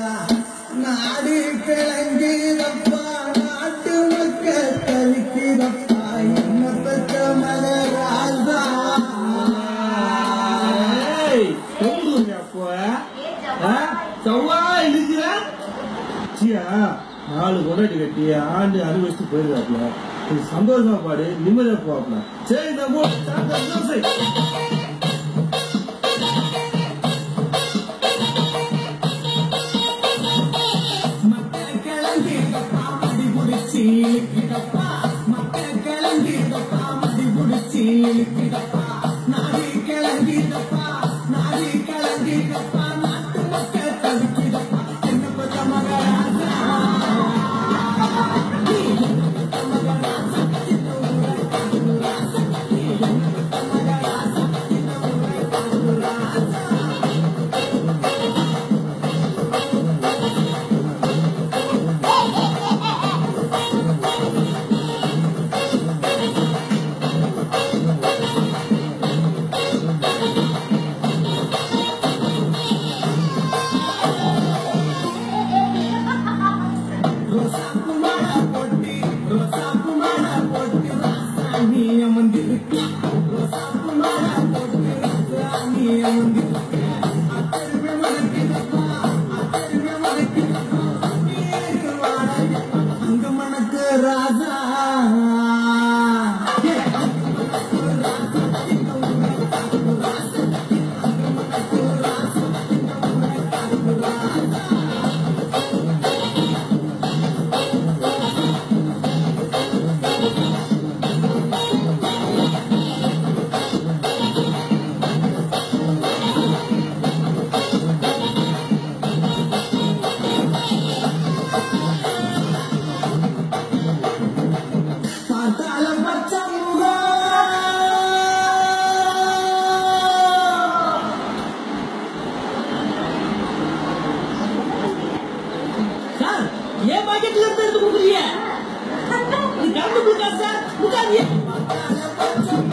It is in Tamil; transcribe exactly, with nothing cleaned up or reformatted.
நாடு கிழங்கிதப்பா நாட்டு மக்கள் கழிக்கிறப்பா என்ன பெற்ற மலராஜா செவ்வா இருக்கிற நாலு கொண்டாட்டி கட்டி ஆண்டு அனுபவிச்சுட்டு போயிருக்காப்ல சந்தோஷமா பாடு நிம்மதியா போவாப்ல சரி நம்ம மக்கள் கிளம்பிதப்பா மடி முடிச்சு இழுக்கிடப்பா மக்கள் கிளம்பிதப்பா மடி முடிச்சு இழுக்கிடப்பா நாடு கிளம்பிதப்பா நாடு கிளம்பிதப்பா நாட்டு மக்கள் கழிக்கிடப்பா என்ன பெற்ற மகராஜா ராஜா ஏன் பாக்கெட்ல இருந்து எடுத்து கொடுக்குறீங்க? இது கரண்ட் பில் காசு சார், கொடுக்காதீங்க.